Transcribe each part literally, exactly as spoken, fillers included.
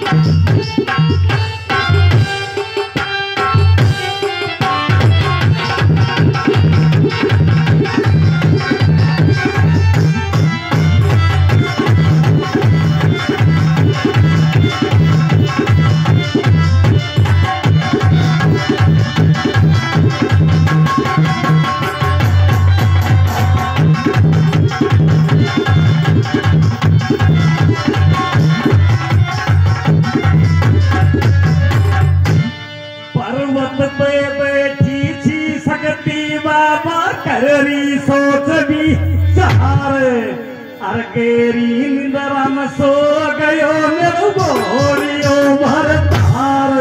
सोच भी चार अरकेरी निंदरा में सो गयो मेरो बोलियो भरतार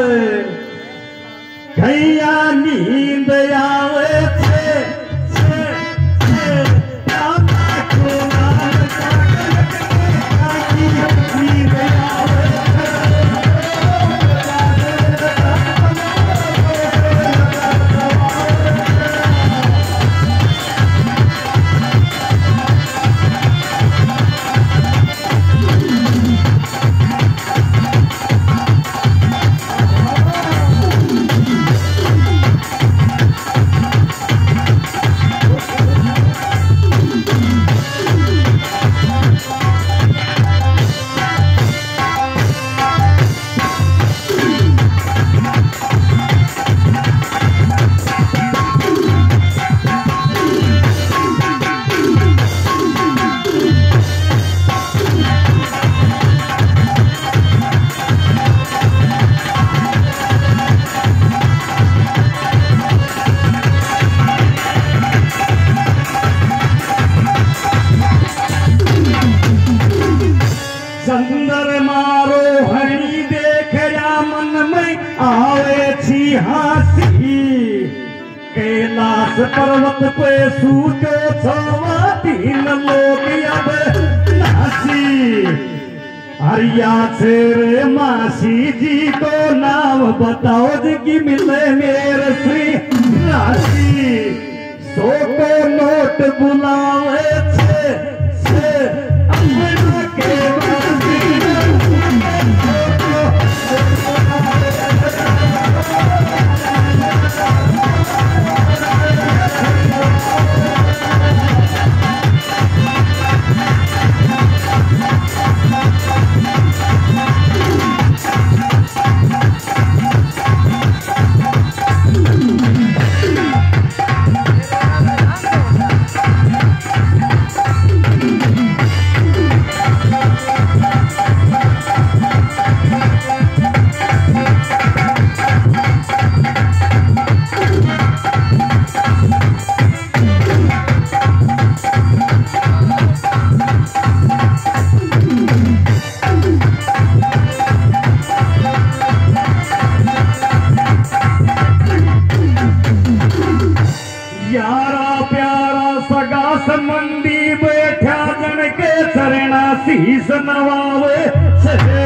कैया नींद आवे छे छे छे रामा को नाम जागल नींद आवे चंदर मारो हरी देखया मन में आवे छी हासी कैलाश पर्वत पे सूतो छवा तीन लोग अब नासी हरिया से रे मासी जी को नाम बताओ जी की मिले मेरे श्री राशि सो को नोट बुलावे छे छे अपना के मंडी बैठा जन के चरणा शीस नवावे